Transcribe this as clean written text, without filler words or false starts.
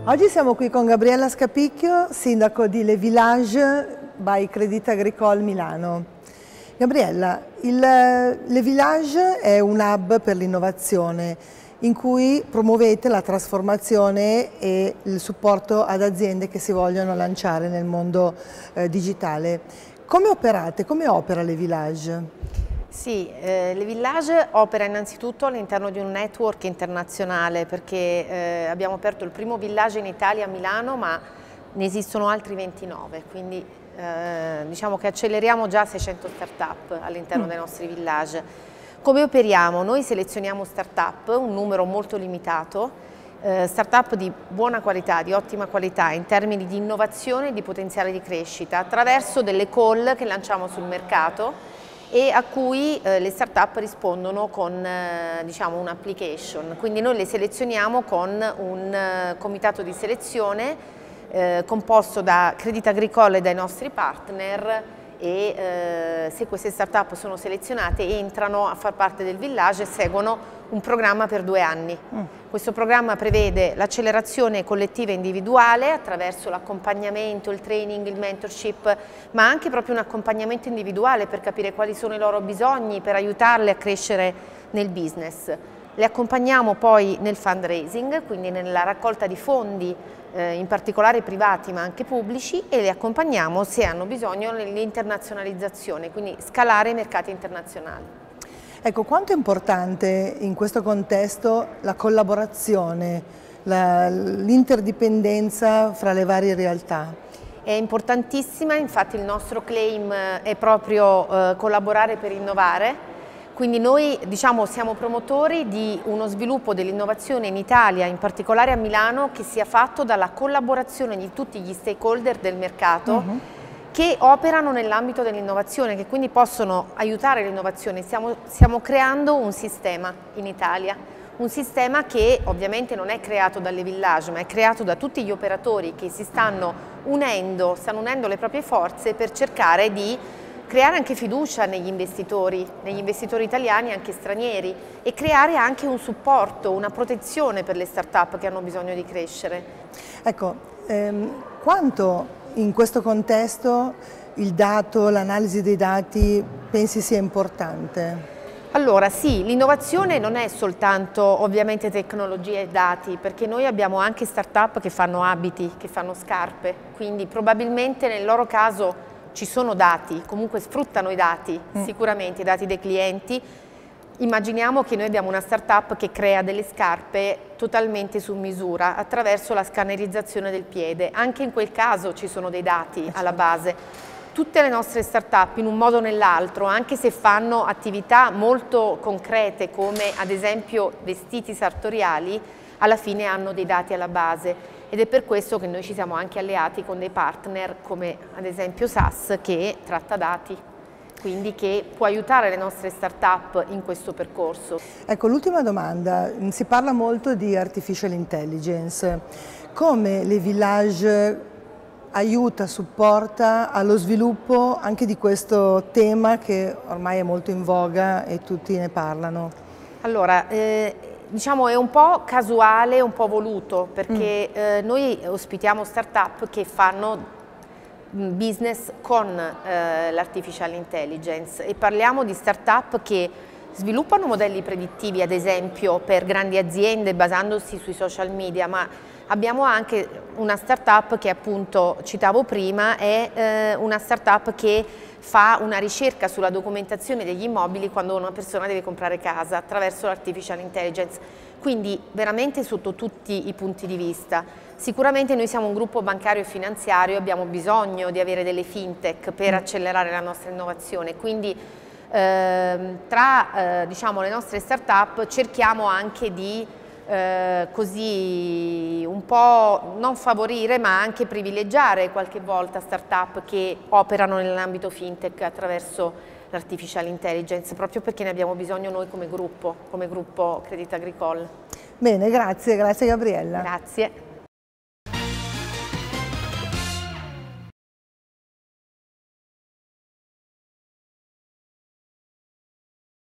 Oggi siamo qui con Gabriella Scapicchio, sindaco di Le Village by Crédit Agricole Milano. Gabriella, Le Village è un hub per l'innovazione in cui promuovete la trasformazione e il supporto ad aziende che si vogliono lanciare nel mondo digitale. Come operate? Come opera Le Village? Sì, Le Village opera innanzitutto all'interno di un network internazionale perché abbiamo aperto il primo village in Italia a Milano, ma ne esistono altri 29, quindi diciamo che acceleriamo già 600 start-up all'interno dei nostri village. Come operiamo? Noi selezioniamo start-up, un numero molto limitato, start-up di buona qualità, di ottima qualità in termini di innovazione e di potenziale di crescita attraverso delle call che lanciamo sul mercato e a cui le start-up rispondono con diciamo, un'application. Quindi noi le selezioniamo con un comitato di selezione composto da Crédit Agricole e dai nostri partner e se queste start-up sono selezionate entrano a far parte del village e seguono un programma per 2 anni. Questo programma prevede l'accelerazione collettiva e individuale attraverso l'accompagnamento, il training, il mentorship, ma anche proprio un accompagnamento individuale per capire quali sono i loro bisogni, per aiutarle a crescere nel business. Le accompagniamo poi nel fundraising, quindi nella raccolta di fondi, in particolare privati ma anche pubblici, e le accompagniamo se hanno bisogno nell'internazionalizzazione, quindi scalare i mercati internazionali. Ecco, quanto è importante in questo contesto la collaborazione, l'interdipendenza fra le varie realtà? È importantissima, infatti il nostro claim è proprio collaborare per innovare. Quindi noi diciamo, siamo promotori di uno sviluppo dell'innovazione in Italia, in particolare a Milano, che sia fatto dalla collaborazione di tutti gli stakeholder del mercato che operano nell'ambito dell'innovazione, che quindi possono aiutare l'innovazione. Stiamo creando un sistema in Italia, un sistema che ovviamente non è creato dalle village, ma è creato da tutti gli operatori che si stanno unendo le proprie forze per cercare di creare anche fiducia negli investitori italiani e anche stranieri, e creare anche un supporto, una protezione per le start-up che hanno bisogno di crescere. Ecco, quanto in questo contesto il dato, l'analisi dei dati pensi sia importante? Allora sì, l'innovazione non è soltanto ovviamente tecnologia e dati, perché noi abbiamo anche start-up che fanno abiti, che fanno scarpe, quindi probabilmente nel loro caso ci sono dati, comunque sfruttano i dati, sicuramente i dati dei clienti. Immaginiamo che noi abbiamo una start-up che crea delle scarpe totalmente su misura attraverso la scannerizzazione del piede. Anche in quel caso ci sono dei dati alla base. Tutte le nostre start-up in un modo o nell'altro, anche se fanno attività molto concrete come ad esempio vestiti sartoriali, alla fine hanno dei dati alla base. Ed è per questo che noi ci siamo anche alleati con dei partner come ad esempio SAS, che tratta dati, quindi che può aiutare le nostre start-up in questo percorso. Ecco, l'ultima domanda, si parla molto di artificial intelligence. Come Le Village aiuta, supporta allo sviluppo anche di questo tema che ormai è molto in voga e tutti ne parlano? Allora, diciamo è un po' casuale, un po' voluto, perché noi ospitiamo start-up che fanno business con l'artificial intelligence e parliamo di start-up che sviluppano modelli predittivi, ad esempio per grandi aziende basandosi sui social media, ma abbiamo anche una start-up che appunto citavo prima, è una start-up che fa una ricerca sulla documentazione degli immobili quando una persona deve comprare casa attraverso l'artificial intelligence, quindi veramente sotto tutti i punti di vista. Sicuramente noi siamo un gruppo bancario e finanziario, abbiamo bisogno di avere delle fintech per accelerare la nostra innovazione, quindi tra diciamo, le nostre start-up cerchiamo anche di così un po' non favorire ma anche privilegiare qualche volta start-up che operano nell'ambito fintech attraverso l'artificial intelligence, proprio perché ne abbiamo bisogno noi come gruppo Crédit Agricole. Bene, grazie Gabriella. Grazie.